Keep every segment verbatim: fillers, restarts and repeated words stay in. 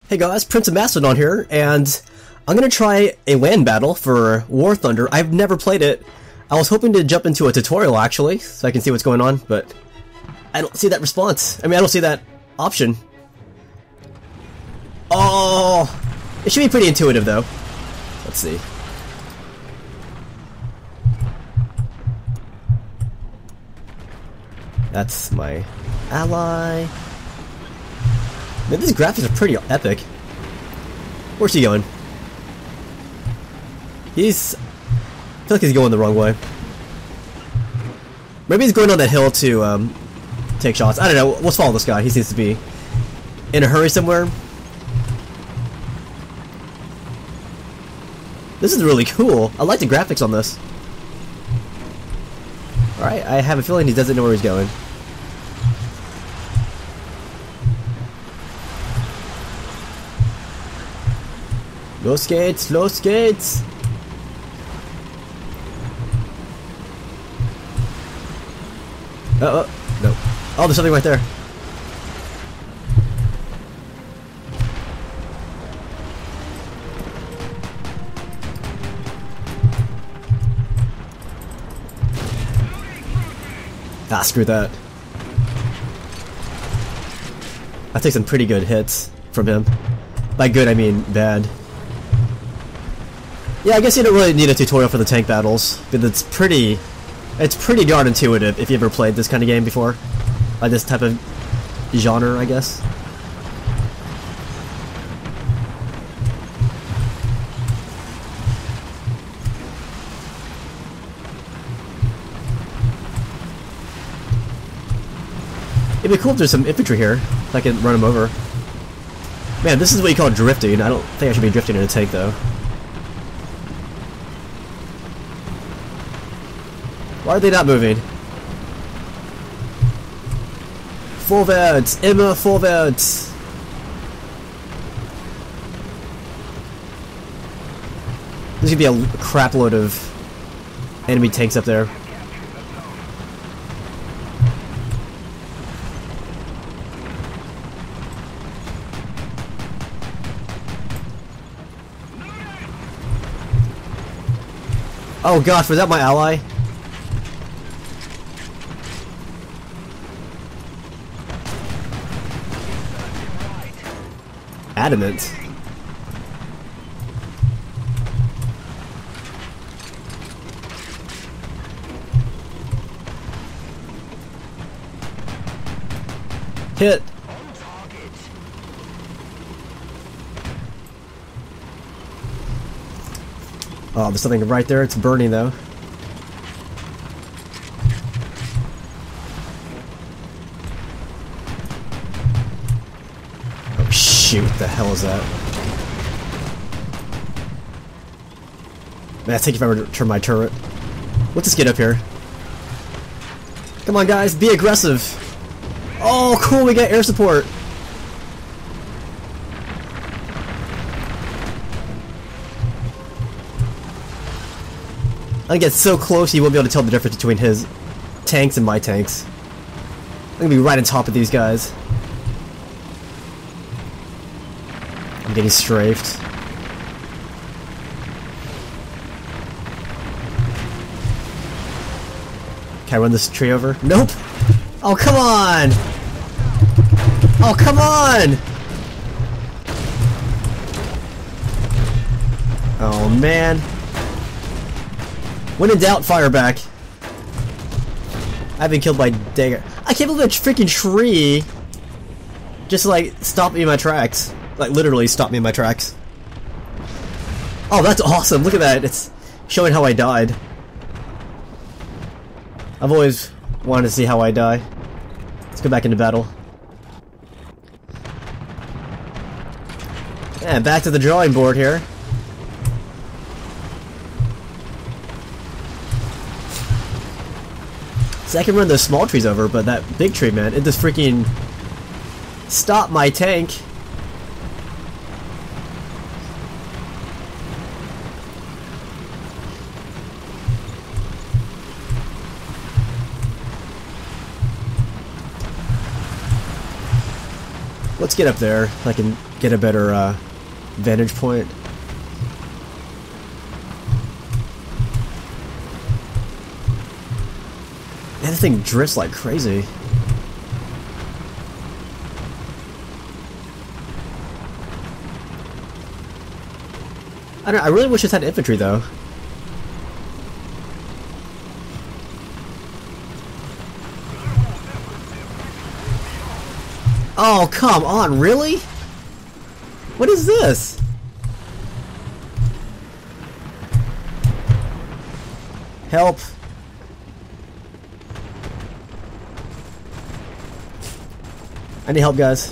Hey guys, Prince of Mastodon here, and I'm gonna try a land battle for War Thunder. I've never played it. I was hoping to jump into a tutorial actually, so I can see what's going on, but I don't see that response. I mean, I don't see that option. Oh, it should be pretty intuitive though. Let's see. That's my ally. Man, these graphics are pretty epic. Where's he going? He's... I feel like he's going the wrong way. Maybe he's going on that hill to um, take shots. I don't know. Let's follow this guy. He seems to be in a hurry somewhere. This is really cool. I like the graphics on this. Alright, I have a feeling he doesn't know where he's going. Low skates, low skates! Uh oh, no. Oh, there's something right there. Ah, screw that. I take some pretty good hits from him. By good, I mean bad. Yeah, I guess you don't really need a tutorial for the tank battles, but it's pretty, it's pretty darn intuitive if you ever played this kind of game before. Like this type of genre, I guess. It'd be cool if there's some infantry here, so I can run them over. Man, this is what you call drifting. I don't think I should be drifting in a tank, though. Why are they not moving? Vorwärts! Immer vorwärts! There's gonna be a crap load of enemy tanks up there. Oh gosh, was that my ally? Adamant. Hit. Oh, there's something right there. It's burning though. Shoot, what the hell is that? Man, I think if I were to turn my turret. Let's just get up here. Come on, guys, be aggressive. Oh, cool, we got air support. I get so close, you won't be able to tell the difference between his tanks and my tanks. I'm gonna be right on top of these guys. I'm getting strafed. Can I run this tree over? Nope! Oh, come on! Oh, come on! Oh, man. When in doubt, fire back. I've been killed by dagger. I can't believe a freaking tree just like stopped me in my tracks. Like literally stopped me in my tracks. Oh, that's awesome! Look at that. It's showing how I died. I've always wanted to see how I die. Let's go back into battle. Yeah, back to the drawing board here. So I can run those small trees over, but that big tree, man, it just freaking stopped my tank. Let's get up there so I can get a better uh, vantage point. Man, this thing drifts like crazy. I don't know, I really wish this had infantry though. Oh, come on, really? What is this? Help. I need help, guys.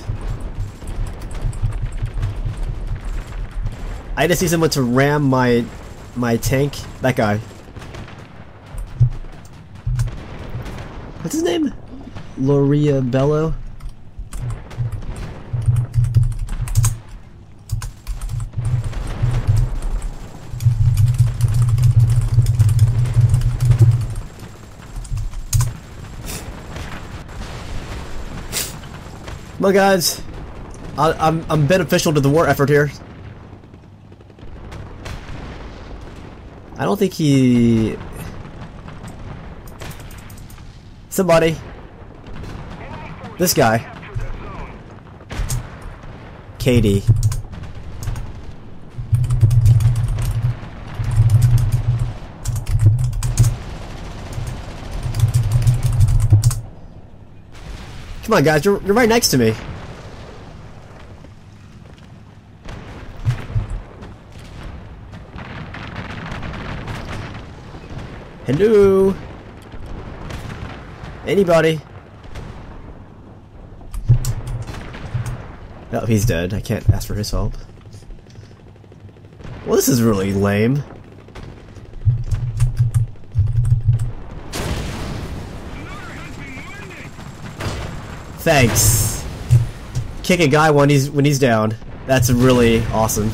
I just need someone to ram my my tank. That guy. What's his name? Loria Bello? Come on, guys. I, I'm I'm beneficial to the war effort here. I don't think he. Somebody. This guy. Katie. Come on, guys, you're, you're right next to me. Hello? Anybody? Oh, he's dead. I can't ask for his help. Well, this is really lame. Thanks. Kick a guy when he's when he's down. That's really awesome.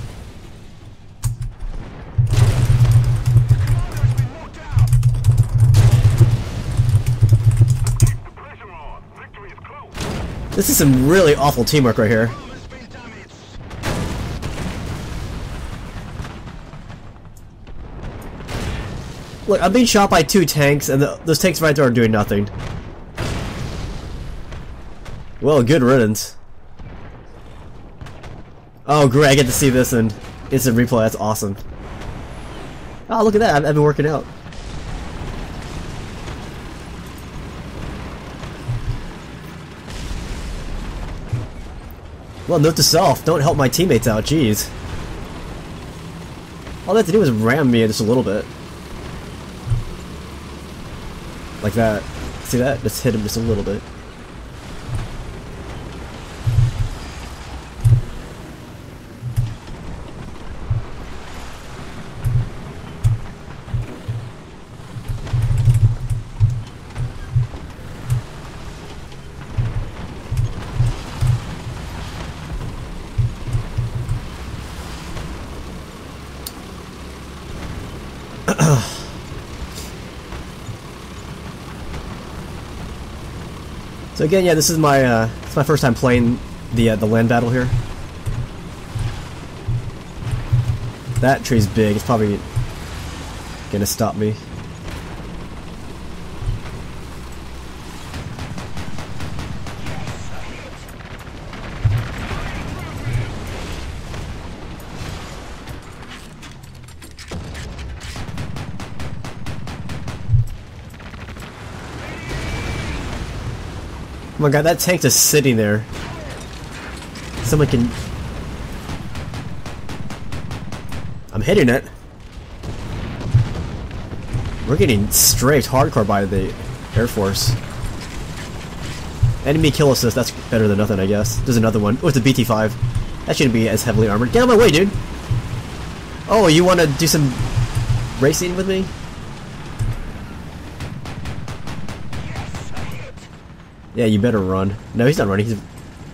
This is some really awful teamwork right here. Look, I'm being shot by two tanks, and the, those tanks right there are doing nothing. Well, good riddance. Oh, great, I get to see this in instant replay, that's awesome. Oh, look at that, I've, I've been working out. Well, note to self, don't help my teammates out, jeez. All they have to do is ram me just a little bit. Like that. See that? Just hit him just a little bit. So again, yeah, this is my uh, it's my first time playing the uh, the land battle here. That tree's big; it's probably gonna stop me. Oh my god, that tank just sitting there. Someone can... I'm hitting it. We're getting strafed hardcore by the Air Force. Enemy kill assist, that's better than nothing, I guess. There's another one. Oh, it's a B T five. That shouldn't be as heavily armored. Get out of my way, dude! Oh, you want to do some racing with me? Yeah, you better run. No, he's not running. He's...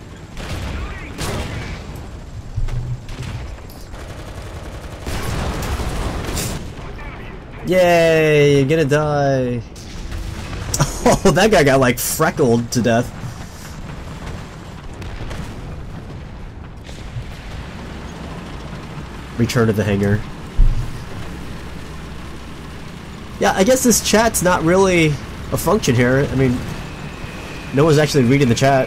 Yay! You're gonna die. Oh, that guy got like freckled to death. Return to the hangar. Yeah, I guess this chat's not really a function here. I mean, no one's actually reading the chat.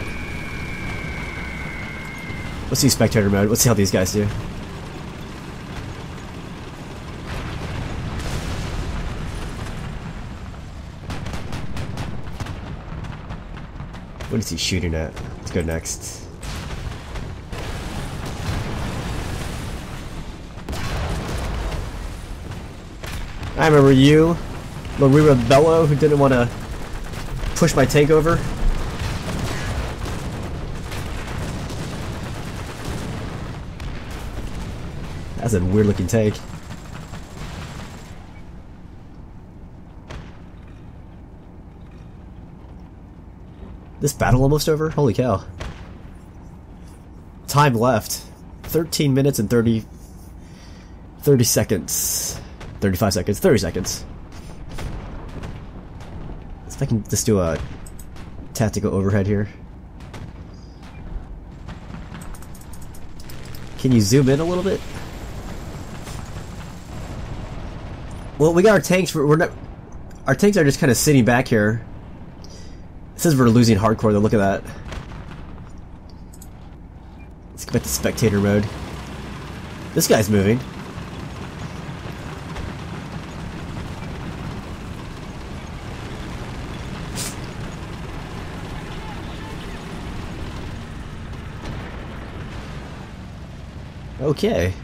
Let's see spectator mode. Let's see how these guys do. What is he shooting at? Let's go next. I remember you, Larira Bello, who didn't want to push my tank over. That's a weird looking tank. This battle almost over? Holy cow. Time left. thirteen minutes and thirty... thirty seconds. thirty-five seconds. thirty seconds. Let's see if I can just do a tactical overhead here. Can you zoom in a little bit? Well, we got our tanks. We're not... Our tanks are just kind of sitting back here. It says we're losing hardcore though, look at that. Let's go back to spectator mode. This guy's moving. Okay.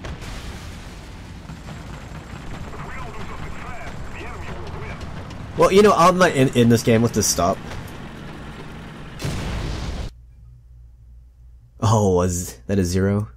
Well, you know, I'm not in, in this game. Let's just stop. Oh, was that a zero?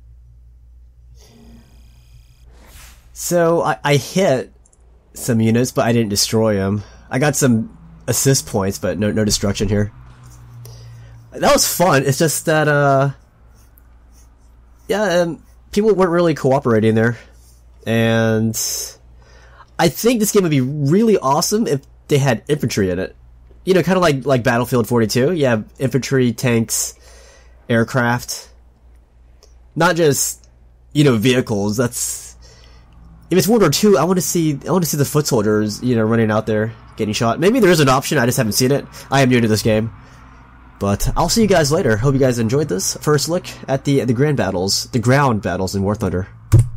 So, I, I hit some units, but I didn't destroy them. I got some assist points, but no, no destruction here. That was fun. It's just that, uh... yeah, um, people weren't really cooperating there. And I think this game would be really awesome if they had infantry in it. You know, kind of like, like Battlefield forty-two. You have infantry, tanks, aircraft. Not just, you know, vehicles. That's... If it's World War Two, I want to see I want to see the foot soldiers, you know, running out there, getting shot. Maybe there is an option, I just haven't seen it. I am new to this game. But I'll see you guys later. Hope you guys enjoyed this first look at the, at the grand battles, the ground battles in War Thunder.